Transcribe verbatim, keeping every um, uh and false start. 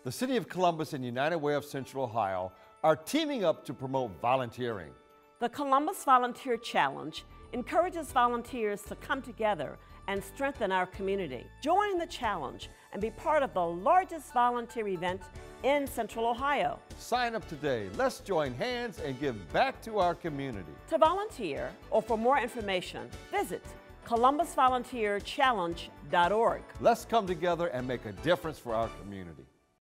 The City of Columbus and United Way of Central Ohio are teaming up to promote volunteering. The Columbus Volunteer Challenge encourages volunteers to come together and strengthen our community. Join the challenge and be part of the largest volunteer event in Central Ohio. Sign up today. Let's join hands and give back to our community. To volunteer or for more information, visit columbus volunteer challenge dot org. Let's come together and make a difference for our community.